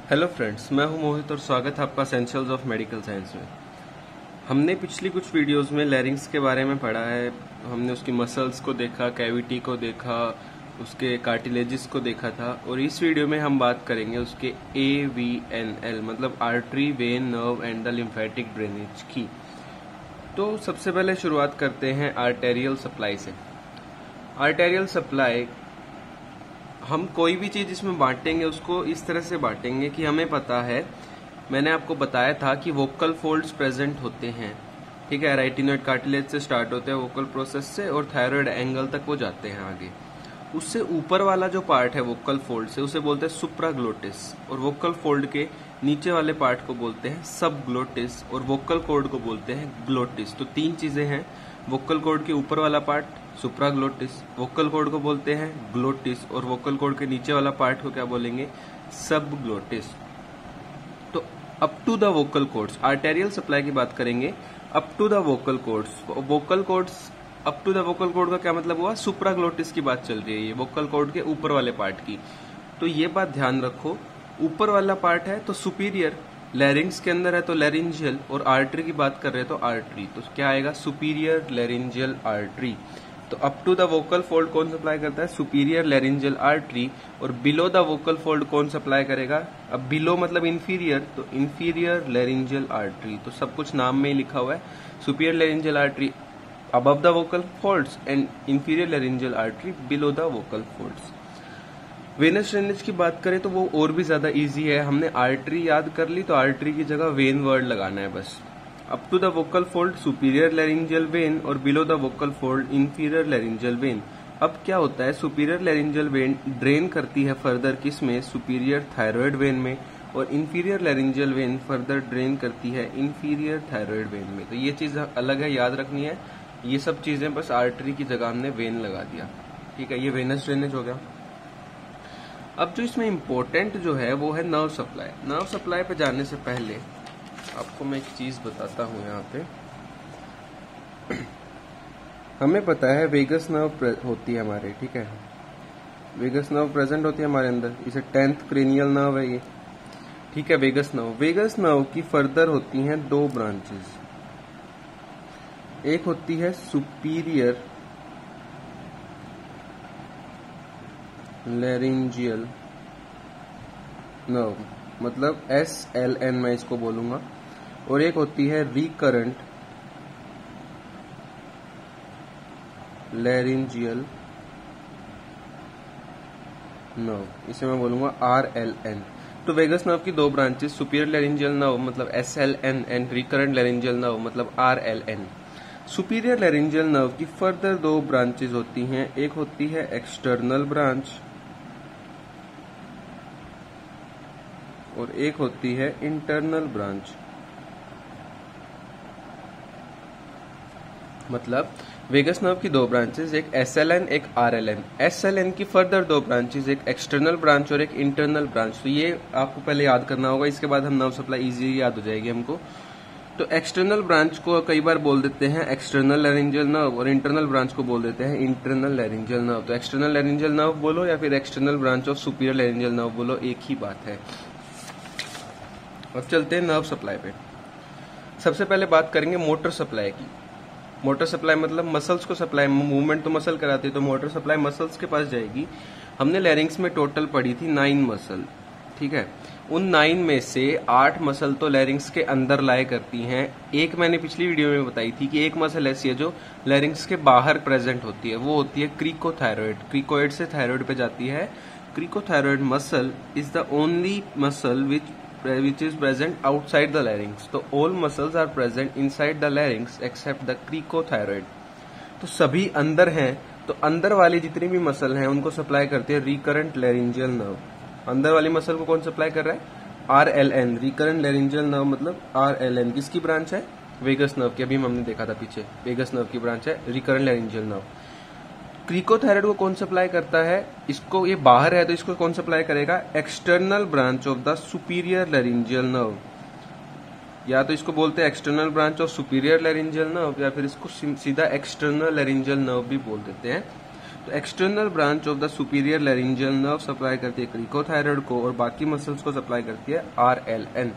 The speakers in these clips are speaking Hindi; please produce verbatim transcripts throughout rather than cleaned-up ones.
हेलो फ्रेंड्स, मैं हूं मोहित और स्वागत है आपका एसेंशियल्स ऑफ मेडिकल साइंस में। हमने पिछली कुछ वीडियोस में लैरिंग्स के बारे में पढ़ा है। हमने उसकी मसल्स को देखा, कैविटी को देखा, उसके कार्टिलेजेस को देखा था और इस वीडियो में हम बात करेंगे उसके ए वी एन एल मतलब artery, vein, nerve and the lymphatic drainage की। तो सबसे पहले शुरुआत करते हैं आर्टेरियल सप्लाई से। आर्टेरियल सप्लाई, हम कोई भी चीज इसमें बांटेंगे उसको इस तरह से बांटेंगे कि हमें पता है, मैंने आपको बताया था कि वोकल फोल्ड्स प्रेजेंट होते हैं, ठीक है। राइटिनोइड कार्टिलेज से स्टार्ट होते हैं वोकल प्रोसेस से और थायराइड एंगल तक वो जाते हैं आगे। उससे ऊपर वाला जो पार्ट है वोकल फोल्ड से, उसे बोलते हैं सुप्राग्लोटिस, और वोकल फोल्ड के नीचे वाले पार्ट को बोलते हैं सबग्लोटिस, और वोकल कॉर्ड को बोलते हैं ग्लोटिस। तो तीन चीजें हैं, वोकल कॉर्ड के ऊपर वाला पार्ट सुप्राग्लोटिस, वोकल कॉर्ड को बोलते हैं ग्लोटिस, और वोकल कॉर्ड के नीचे वाला पार्ट को क्या बोलेंगे, सबग्लोटिस। तो up to the vocal cords, arterial supply की बात करेंगे up to the vocal cords. Vocal cords up to the vocal cord का क्या मतलब हुआ, सुप्राग्लोटिस की बात चल रही है, ये वोकल कॉर्ड के ऊपर वाले पार्ट की। तो ये बात ध्यान रखो, ऊपर वाला पार्ट है तो सुपीरियर, लैरिंग्स के अंदर है तो लैरिंजियल, और आर्टरी की बात कर रहे हैं तो आर्टरी। तो क्या आएगा, सुपीरियर लैरिंजियल आर्टरी। तो up to the vocal fold कौन सप्लाई करता है, सुपीरियर लैरिंजियल आर्टरी, और बिलो द वोकल फोल्ड कौन सप्लाई करेगा, अब बिलो मतलब इंफीरियर, तो इंफीरियर लैरिंजियल आर्टरी। तो सब कुछ नाम में ही लिखा हुआ है, superior laryngeal artery above the vocal folds and inferior laryngeal artery below the vocal folds। Venous drainage की बात करें तो वो और भी ज्यादा इजी है। हमने आर्टरी याद कर ली तो आर्टरी की जगह वेन वर्ड लगाना है बस। Up to the vocal fold superior laryngeal vein और below the vocal fold inferior laryngeal vein. अब क्या होता है, सुपीरियर लैरिंजियल वेन ड्रेन करती है फर्दर किस में, सुपीरियर थायराइड वेन में, और inferior laryngeal vein further drain करती है इंफीरियर थायराइड वेन में। तो ये चीज अलग है, याद रखनी है। ये सब चीजें बस आर्टरी की जगह हमने वेन लगा दिया, ठीक है। ये वेनस ड्रेनेज हो गया। अब जो इसमें इंपॉर्टेंट जो है वो है नर्व सप्लाई। नर्व सप्लाई पे जाने से पहले आपको मैं एक चीज बताता हूं। यहाँ पे हमें पता है वेगस नर्व होती है हमारे, ठीक है। वेगस नर्व प्रेजेंट होती है हमारे अंदर, इसे टेंथ क्रेनियल नर्व है ये, ठीक है। वेगस नर्व, वेगस नर्व की फर्दर होती हैं दो ब्रांचेस। एक होती है सुपीरियर लैरिंजियल नर्व, मतलब एस एल एन मैं इसको बोलूंगा, और एक होती है रिकरेंट लैरिंजियल नर्व, इसे मैं बोलूंगा आर एल एन। तो वेगस नर्व की दो ब्रांचेस, सुपीरियर लैरिंजियल नर्व मतलब S L N and recurrent laryngeal nerve मतलब R L N. Superior laryngeal nerve की फर्दर दो ब्रांचेस होती हैं, एक होती है एक्सटर्नल ब्रांच और एक होती है इंटरनल ब्रांच। मतलब वेगस नर्व की दो ब्रांचेस, एक एस एल एन एक R L N. S L N की फर्दर दो ब्रांचेस, एक एक्सटर्नल ब्रांच और एक इंटरनल ब्रांच। तो ये आपको पहले याद करना होगा, इसके बाद हम नर्व सप्लाई इजी याद हो जाएगी हमको। तो एक्सटर्नल ब्रांच को कई बार बोल देते हैं एक्सटर्नल लैरिंजियल नर्व और इंटरनल ब्रांच को बोल देते हैं इंटरनल लैरिंजियल नर्व। तो एक्सटर्नल लैरिंजियल नर्व बोलो या फिर external branch of superior laryngeal nerve बोलो, एक ही बात है। अब चलते हैं नर्व सप्लाई पे। सबसे पहले बात करेंगे मोटर सप्लाई की। मोटर सप्लाई मतलब मसल्स को सप्लाई, मूवमेंट तो मसल कराती है, तो मोटर सप्लाई मसल्स के पास जाएगी। हमने लैरिंग्स में टोटल पढ़ी थी नाइन मसल, ठीक है। उन नाइन में से आठ मसल तो लैरिंग्स के अंदर लाए करती हैं। एक मैंने पिछली वीडियो में बताई थी कि एक मसल ऐसी है जो लैरिंग्स के बाहर प्रेजेंट होती है, वो होती है क्रिकोथायरॉइड। क्रिकोइड से थायराइड पे जाती है। Cricothyroid muscle is the only muscle which which is present outside the larynx। तो all muscles are present inside the larynx except the cricothyroid। तो सभी अंदर हैं, तो अंदर वाली जितनी भी मसल हैं उनको सप्लाई करती है रिकरेंट लैरिंजियल नर्व। अंदर वाली मसल को कौन सप्लाई कर रहा है, R L N, recurrent laryngeal nerve मतलब आर एल एन। किसकी ब्रांच है, वेगस नर्व की, अभी हमने देखा था पीछे, वेगस नर्व की ब्रांच है रिकरेंट लैरिंजियल नर्व। क्रिकोथायरॉइड को कौन सप्लाई करता है, इसको, ये बाहर है तो इसको कौन सप्लाई करेगा, external branch of the superior laryngeal nerve. या तो इसको बोलते हैं external branch of superior laryngeal nerve, या फिर इसको सीधा एक्सटर्नल लैरिंजियल नर्व भी बोल देते हैं। तो external branch of the superior laryngeal nerve supply करती है क्रिकोथायरॉइड को और बाकी मसल्स को सप्लाई करती है आर एल एन।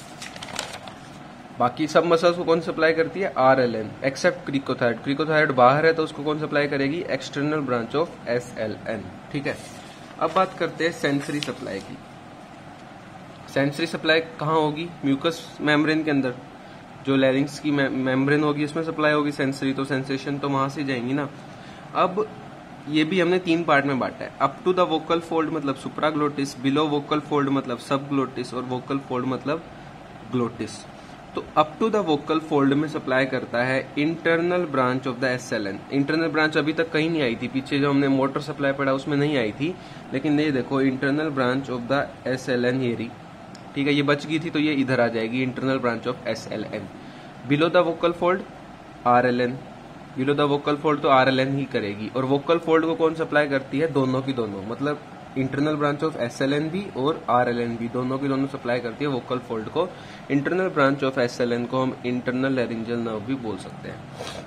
बाकी सब मसल्स को कौन सप्लाई करती है? R L N, except cricothyroid. Cricothyroid बाहर है तो उसको कौन सप्लाई करेगी? External branch of S L N. ठीक है, अब बात करते हैं सेंसरी सप्लाई की। सेंसरी सप्लाई कहाँ होगी? म्यूकस मेम्ब्रेन के अंदर, जो लैरिंग्स की मेम्ब्रेन होगी उसमें सप्लाई होगी सेंसरी, तो सेंसेशन तो वहां से जाएंगी ना। अब ये भी हमने तीन पार्ट में बांटा है। Up to the vocal fold मतलब सुप्राग्लोटिस, बिलो वोकल फोल्ड मतलब सब ग्लोटिस और वोकल फोल्ड मतलब ग्लोटिस। तो up to the vocal fold में सप्लाई करता है internal branch of the S L N. Internal branch अभी तक कहीं नहीं आई थी, पीछे जो हमने मोटर सप्लाई पढ़ा उसमें नहीं आई थी, लेकिन ये देखो internal branch of the S L N, ये रही। ठीक है, ये बच गई थी तो ये इधर आ जाएगी, internal branch of S L N. Below the vocal fold R L N, below the vocal fold तो आर एल एन ही करेगी। और वोकल फोल्ड को कौन सप्लाई करती है? दोनों की दोनों, मतलब internal branch of S L N भी और आर एल एन भी, दोनों की दोनों सप्लाई करती है वोकल फोल्ड को। Internal branch of S L N को हम इंटरनल लैरिंजियल नर्व भी बोल सकते हैं।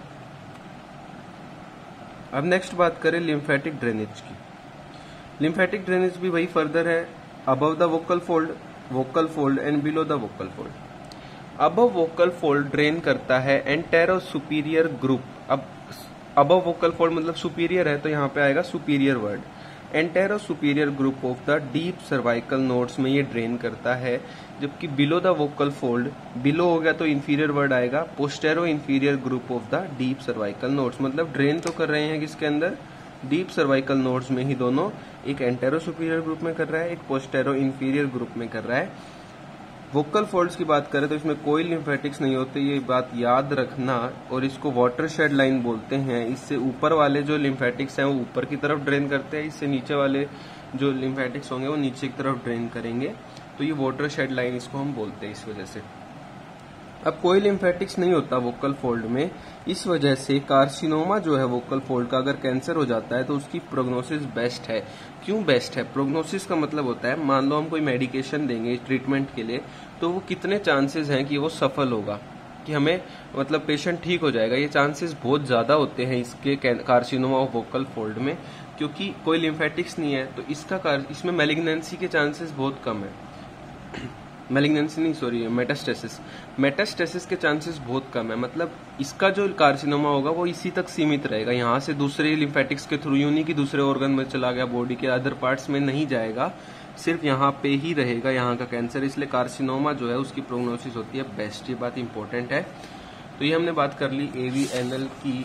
अब नेक्स्ट बात करें लिम्फेटिक ड्रेनेज की। लिम्फेटिक ड्रेनेज भी वही फर्दर है, above the vocal fold, vocal fold and below the vocal fold. Above vocal fold drain करता है एंटेरो सुपीरियर ग्रुप। अब अबव वोकल फोल्ड मतलब सुपीरियर है तो यहाँ पे आएगा superior word. Antero superior group of the deep cervical nodes में ये ड्रेन करता है, जबकि below the vocal fold, below हो गया तो इंफीरियर वर्ड आएगा, postero inferior group of the deep cervical nodes. मतलब ड्रेन तो कर रहे हैं किसके अंदर? डीप सर्वाइकल नोड्स में ही दोनों, एक एंटेरो सुपीरियर ग्रुप में कर रहा है, एक पोस्टेरो इंफीरियर ग्रुप में कर रहा है। वोकल फोल्ड्स की बात करें तो इसमें कोई लिम्फेटिक्स नहीं होते, ये बात याद रखना। और इसको वाटरशेड लाइन बोलते हैं। इससे ऊपर वाले जो लिम्फेटिक्स हैं वो ऊपर की तरफ ड्रेन करते हैं, इससे नीचे वाले जो लिम्फेटिक्स होंगे वो नीचे की तरफ ड्रेन करेंगे, तो ये वाटरशेड लाइन इसको हम बोलते हैं इस वजह से। अब कोई लिम्फेटिक्स नहीं होता वोकल फोल्ड में, इस वजह से कार्सिनोमा जो है वोकल फोल्ड का, अगर कैंसर हो जाता है तो उसकी प्रोग्नोसिस बेस्ट है। क्यों बेस्ट है? प्रोग्नोसिस का मतलब होता है, मान लो हम कोई मेडिकेशन देंगे ट्रीटमेंट के लिए, तो वो कितने चांसेस हैं कि वो सफल होगा, कि हमें मतलब पेशेंट ठीक हो जाएगा। ये चांसेस बहुत ज्यादा होते हैं इसके कार्सिनोमा ऑफ वोकल फोल्ड में, क्योंकि कोई लिम्फेटिक्स नहीं है तो इसका इसमें मैलिग्नेंसी के चांसेस बहुत कम है। मैलिग्नेंसी नहीं, सॉरी, मेटास्टेसिस। मेटास्टेसिस के चांसेस बहुत कम है, मतलब इसका जो कार्सिनोमा होगा वो इसी तक सीमित रहेगा, यहाँ से दूसरे लिम्फेटिक्स के थ्रू यूं नहीं कि दूसरे ऑर्गन में चला गया, बॉडी के अदर पार्ट्स में नहीं जाएगा, सिर्फ यहाँ पे ही रहेगा यहाँ का कैंसर। इसलिए कार्सिनोमा जो है उसकी प्रोग्नोसिस होती है बेस्ट, ये बात इंपॉर्टेंट है। तो ये हमने बात कर ली एवी एनएल की।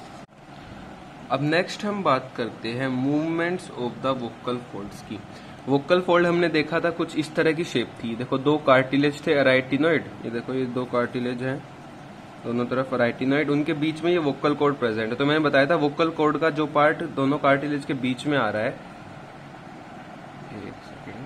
अब नेक्स्ट हम बात करते हैं movements of the vocal folds की। वोकल फोल्ड हमने देखा था कुछ इस तरह की शेप थी, देखो दो कार्टिलेज थे अराइटिनोइड, ये देखो ये दो कार्टिलेज हैं दोनों तरफ अराइटिनोइड, उनके बीच में ये वोकल कॉर्ड प्रेजेंट है। तो मैंने बताया था वोकल कॉर्ड का जो पार्ट दोनों कार्टिलेज के बीच में आ रहा है, एक सेकेंड,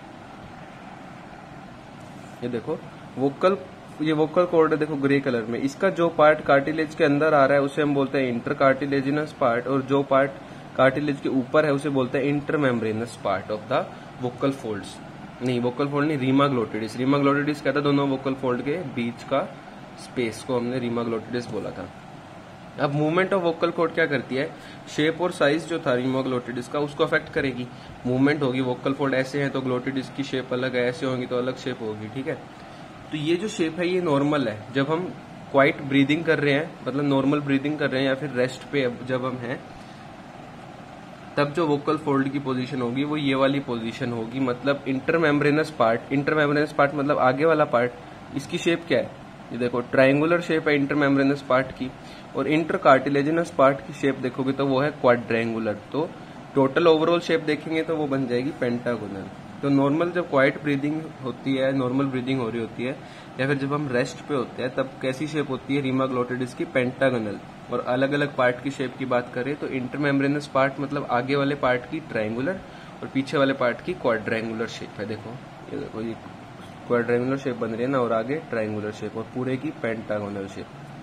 ये देखो वोकल, ये वोकल कॉर्ड है देखो ग्रे कलर में, इसका जो पार्ट कार्टिलेज के अंदर आ रहा है उसे हम बोलते हैं इंटर कार्टिलेजिनस पार्ट, और जो पार्ट कार्टिलेज के ऊपर है उसे बोलते हैं intermembranous part of the vocal folds. नहीं, वोकल फोल्ड नहीं, रीमा ग्लोटिडिस। रीमा ग्लोटिडिस कहता है दोनों वोकल फोल्ड के बीच का स्पेस को हमने रीमा ग्लोटिडिस बोला था। अब मूवमेंट ऑफ वोकल कॉर्ड क्या करती है? शेप और साइज जो था रीमा ग्लोटिडिस का उसको अफेक्ट करेगी। मूवमेंट होगी, वोकल फोल्ड ऐसे है तो ग्लोटिडिस की शेप अलग है, ऐसे होंगी तो अलग शेप होगी। ठीक है, तो ये जो शेप है ये नॉर्मल है। जब हम क्वाइट ब्रीदिंग कर रहे हैं, मतलब नॉर्मल ब्रीदिंग कर रहे हैं या फिर रेस्ट पे जब हम हैं, तब जो वोकल फोल्ड की पोजीशन होगी वो ये वाली पोजीशन होगी, मतलब इंटरमेम्ब्रेनस पार्ट। इंटरमेम्ब्रेनस पार्ट मतलब आगे वाला पार्ट, इसकी शेप क्या है? ये देखो ट्रायंगुलर शेप है इंटरमेम्ब्रेनस पार्ट की, और इंटरकार्टिलेजिनस पार्ट की शेप देखोगे तो वो है क्वाड्रेंगुलर। तो टोटल ओवरऑल शेप देखेंगे तो वो बन जाएगी पेंटागोनल। तो नॉर्मल जब क्वाइट ब्रीदिंग होती है, नॉर्मल ब्रीदिंग हो रही होती है, या फिर जब हम रेस्ट पे होते हैं, तब कैसी शेप होती है रीमा ग्लोटिडिस की? पेंटागोनल। और अलग अलग पार्ट की शेप की बात करें तो इंटरमेम्ब्रेनस पार्ट मतलब आगे वाले पार्ट की ट्रायंगुलर और पीछे वाले पार्ट की क्वाड्रेंगुलर शेप है। देखो ये देखो ये क्वाड्रेंगुलर शेप बन रही है ना, और आगे ट्रायंगुलर शेप, और पूरे की पेंटागोनल शेप।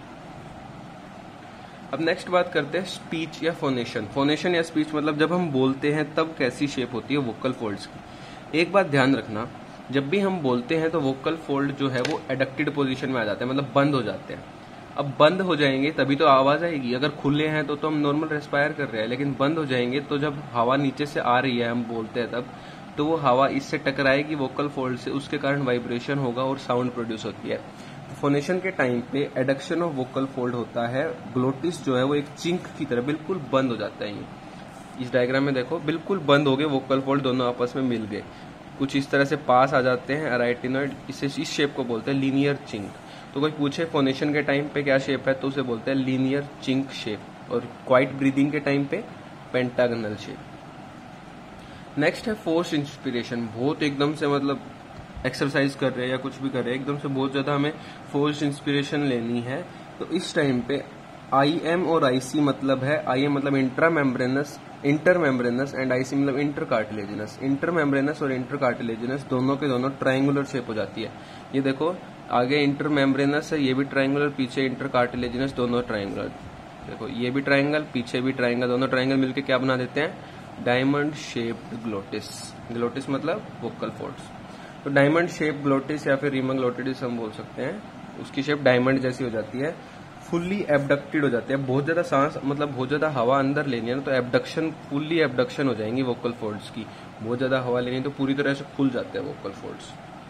अब नेक्स्ट बात करते हैं स्पीच या फोनेशन। फोनेशन या स्पीच मतलब जब हम बोलते हैं तब कैसी शेप होती है वोकल फोल्ड्स की। एक बात ध्यान रखना, जब भी हम बोलते हैं तो वोकल फोल्ड जो है वो एडक्टेड पोजीशन में आ जाते हैं, मतलब बंद हो जाते हैं। अब बंद हो जाएंगे तभी तो आवाज आएगी। अगर खुले हैं तो तो हम नॉर्मल रेस्पायर कर रहे हैं, लेकिन बंद हो जाएंगे तो जब हवा नीचे से आ रही है, हम बोलते हैं तब, तो वो हवा इससे टकराएगी वोकल फोल्ड से, उसके कारण वाइब्रेशन होगा और साउंड प्रोड्यूस होती है। फोनेशन के टाइम पे एडक्शन ऑफ वोकल फोल्ड होता है। ग्लोटिस जो है वो एक चिंक की तरह बिल्कुल बंद हो जाता है। ये इस डायग्राम में देखो, बिल्कुल बंद हो गए वोकल फोल्ड, दोनों आपस में मिल गए, कुछ इस तरह से पास आ जाते हैं अराइटिनॉइड। इसे इस शेप को बोलते हैं लीनियर चिंक। तो कोई पूछे फोनेशन के टाइम पे क्या शेप है तो उसे बोलते हैं लीनियर चिंक शेप, और क्वाइट ब्रीदिंग के टाइम पे पेंटागनल शेप। नेक्स्ट है फोर्स इंस्पिरेशन। बहुत एकदम से मतलब एक्सरसाइज कर रहे हैं या कुछ भी कर रहे हैं, एकदम से बहुत ज्यादा हमें फोर्स इंस्पिरेशन लेनी है, तो इस टाइम पे आई एम और आई सी मतलब है, आई एम मतलब intramembranous, intermembranous, and I C मतलब इंटर कार्टिलेजिनस। इंटर मेम्ब्रेनस और इंटर कार्टिलेजिनस दोनों के दोनों ट्राइंगुलर शेप हो जाती है। ये देखो, आगे इंटर मेम्ब्रेनस है, ये भी ट्राइंगुलर, पीछे इंटर कार्टिलेजिनस, दोनों ट्राइंगुलर। देखो ये भी ट्राइंगल, पीछे भी ट्राइंगल, दोनों ट्राइंगल मिलकर क्या बना देते हैं, डायमंड शेप्ड ग्लोटिस। ग्लोटिस मतलब वोकल फोल्ड्स। तो डायमंड शेप ग्लोटिस या फिर रीमन ग्लोटिस हम बोल सकते हैं, उसकी शेप डायमंड जैसी हो जाती है। फुल्ली एबडक्टेड हो जाते हैं। बहुत ज्यादा सांस मतलब बहुत ज्यादा हवा अंदर लेनी है ना, तो एबडक्शन, फुल्ली एबडक्शन हो जाएंगी वोकल फोल्ड्स की। बहुत ज्यादा हवा लेनी है तो पूरी तरह से खुल जाते हैं वोकल फोल्ड्स।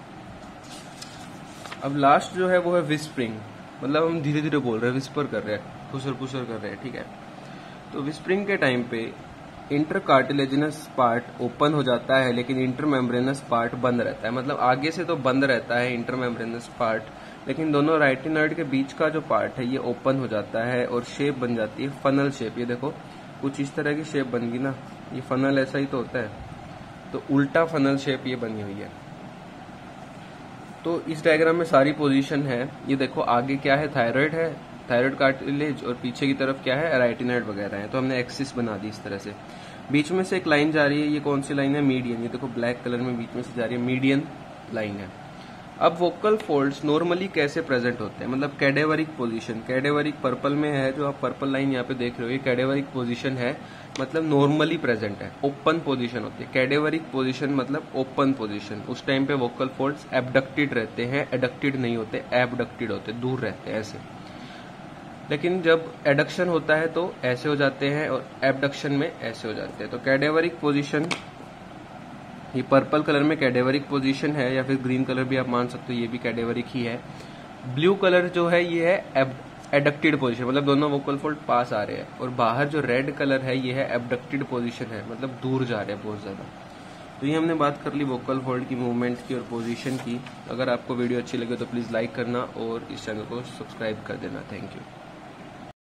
अब लास्ट जो है वो है विस्परिंग, मतलब हम धीरे धीरे बोल रहे हैं, विस्पर कर रहे हैं, फुसर फुसर कर रहे हैं, ठीक है। तो विस्परिंग के टाइम पे इंटर कार्टिलेजिनस पार्ट ओपन हो जाता है, लेकिन इंटर मेम्ब्रेनस पार्ट बंद रहता है। मतलब आगे से तो बंद रहता है इंटर मेम्ब्रेनस पार्ट, लेकिन दोनों राइटिनॉइड के बीच का जो पार्ट है ये ओपन हो जाता है और शेप बन जाती है फनल शेप। ये देखो कुछ इस तरह की शेप बन गई ना, ये फनल ऐसा ही तो होता है, तो उल्टा फनल शेप ये बनी हुई है। तो इस डायग्राम में सारी पोजीशन है। ये देखो आगे क्या है, थायराइड है, थायराइड कार्टिलेज, और पीछे की तरफ क्या है, राइटिनॉइड वगैरह है। तो हमने एक्सिस बना दी इस तरह से। बीच में से एक लाइन जा रही है, ये कौन सी लाइन है, मीडियन। ये देखो ब्लैक कलर में बीच में से जा रही है, मीडियन लाइन है। अब वोकल फोल्ड्स नॉर्मली कैसे प्रेजेंट होते हैं, मतलब कैडेवरिक पोजीशन। कैडेवरिक पर्पल में है, जो आप पर्पल लाइन यहाँ पे देख रहे हो, ये कैडेवरिक पोजीशन है, मतलब नॉर्मली प्रेजेंट है, ओपन पोजीशन होती है। कैडेवरिक पोजीशन मतलब ओपन पोजीशन। उस टाइम पे वोकल फोल्ड्स एबडक्टेड रहते हैं, एडक्टेड नहीं होते, एबडक्टेड होते, दूर रहते हैं ऐसे। लेकिन जब एडक्शन होता है तो ऐसे हो जाते हैं, और एबडक्शन में ऐसे हो जाते हैं। तो कैडेवरिक पोजीशन, ये पर्पल कलर में कैडेवरिक पोजीशन है, या फिर ग्रीन कलर भी आप मान सकते हो, ये भी कैडेवरिक ही है। ब्लू कलर जो है ये है एडक्टेड पोजीशन, मतलब दोनों वोकल फोल्ड पास आ रहे हैं, और बाहर जो रेड कलर है ये है एबडक्टेड पोजीशन है, मतलब दूर जा रहे हैं बहुत ज्यादा। तो ये हमने बात कर ली वोकल फोल्ड की मूवमेंट की और पोजीशन की। अगर आपको वीडियो अच्छी लगे तो प्लीज लाइक करना और इस चैनल को सब्सक्राइब कर देना। Thank you.